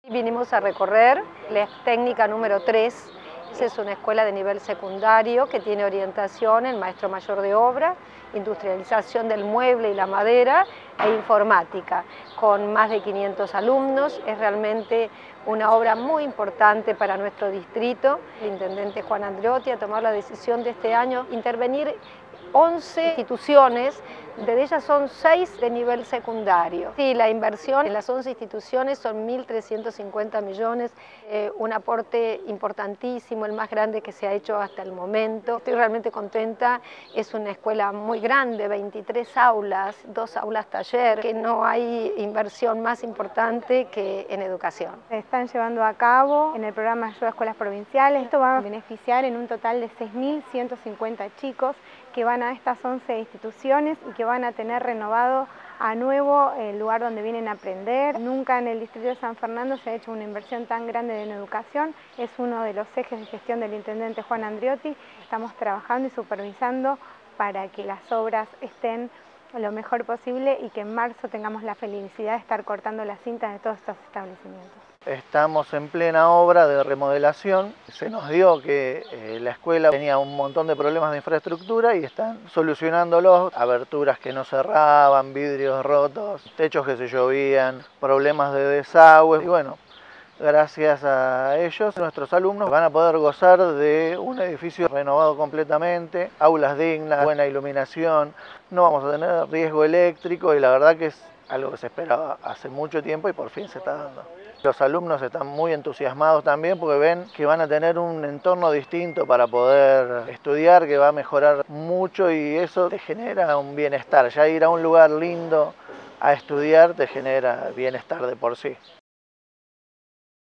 Vinimos a recorrer la técnica número 3. Es una escuela de nivel secundario que tiene orientación en maestro mayor de obra, industrialización del mueble y la madera e informática, con más de 500 alumnos. Es realmente una obra muy importante para nuestro distrito. El intendente Juan Andreotti ha tomado la decisión de este año intervenir 11 instituciones, de ellas son 6 de nivel secundario. Sí, la inversión en las 11 instituciones son 1.350 millones, un aporte importantísimo, el más grande que se ha hecho hasta el momento. Estoy realmente contenta, es una escuela muy grande, 23 aulas, 2 aulas taller, que no hay inversión más importante que en educación. Se están llevando a cabo en el programa Ayuda a Escuelas Provinciales. Esto va a beneficiar en un total de 6.150 chicos que van a estas 11 instituciones y que van a tener renovado a nuevo el lugar donde vienen a aprender. Nunca en el distrito de San Fernando se ha hecho una inversión tan grande en educación. Es uno de los ejes de gestión del intendente Juan Andreotti. Estamos trabajando y supervisando para que las obras estén lo mejor posible y que en marzo tengamos la felicidad de estar cortando las cintas de todos estos establecimientos. Estamos en plena obra de remodelación. Se nos dio que la escuela tenía un montón de problemas de infraestructura y están solucionándolos. Aberturas que no cerraban, vidrios rotos, techos que se llovían, problemas de desagüe. Y bueno, gracias a ellos, nuestros alumnos van a poder gozar de un edificio renovado completamente, aulas dignas, buena iluminación, no vamos a tener riesgo eléctrico y la verdad que es algo que se esperaba hace mucho tiempo y por fin se está dando. Los alumnos están muy entusiasmados también porque ven que van a tener un entorno distinto para poder estudiar, que va a mejorar mucho y eso te genera un bienestar. Ya ir a un lugar lindo a estudiar te genera bienestar de por sí.